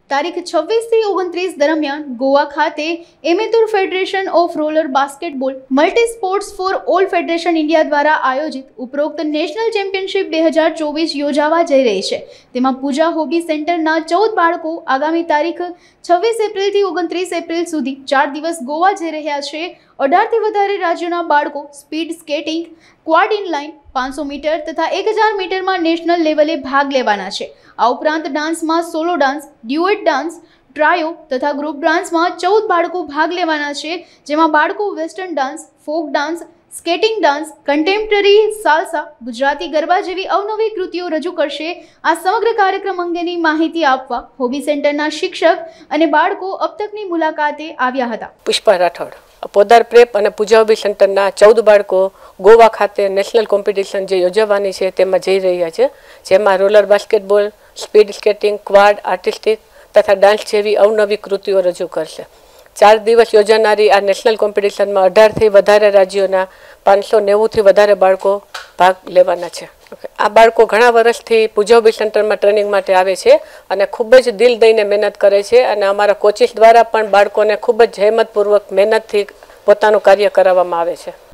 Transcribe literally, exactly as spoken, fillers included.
તારીખ છવ્વીસ થી ઓગણત્રીસ દરમિયાન ગોવા ખાતે amateur federation of roller basketball multi sports for all federation India દ્વારા આયોજિત ઉપરોક્ત નેશનલ ચેમ્પિયનશિપ બે હજાર ચોવીસ યોજાવા જઈ રહી છે। તેમાં પૂજા હોબી સેન્ટરના ચૌદ બાળકો આગામી તારીખ છવ્વીસ એપ્રિલથી ઓગણત્રીસ એપ્રિલ સુધી ચાર દિવસ ગોવા જઈ રહ્યા છે। અઢારથી વધારે રાજ્યોના બાળકો સ્પીડ સ્કેટિંગ, ક્વાડ ઇનલાઇન, પાંચસો મીટર તથા એક હજાર મીટરમાં નેશનલ લેવલે ભાગ લેવાના છે। આ ઉપરાંત ડાન્સમાં solo dance, duet dance, trio તથા ગ્રુપ ડાન્સમાં ચૌદ બાળકો ભાગ લેવાના છે, જેમાં બાળકો western dance, folk dance, skating dance, contemporary, salsa, Gujarati garba જેવી અવનવી કૃતિઓ રજૂ કરશે। આ સમગ્ર કાર્યક્રમ અંગેની માહિતી આપવા હોબી સેન્ટરના શિક્ષક અને બાળકો અબ તકની મુલાકાતે આવ્યા હતા। પુષ્પા રાઠોડ, પોદાર પ્રેપ અને પૂજા હોબી સેન્ટરના ચૌદ બાળકો ગોવા ખાતે નેશનલ કોમ્પિટિશન જે યોજવાની છે તેમાં જઈ રહ્યા છે, જેમાં roller basketball, speed skating, quad, artistic તથા ડાન્સ જેવી અવનવી કૃતિઓ રજૂ કરશે। ચાર દિવસ યોજાનારી આ નેશનલ કોમ્પિટિશનમાં અઢારથી વધારે રાજ્યોના પાંચસો નેવુંથી વધારે બાળકો ભાગ લેવાના છે। આ બાળકો ઘણા વર્ષથી પૂજા હોબી સેન્ટરમાં ટ્રેનિંગ માટે આવે છે અને ખૂબ જ દિલ દઈને મહેનત કરે છે અને અમારા કોચિસ દ્વારા પણ બાળકોને ખૂબ જ જહેમતપૂર્વક મહેનતથી પોતાનું કાર્ય કરાવવામાં આવે છે।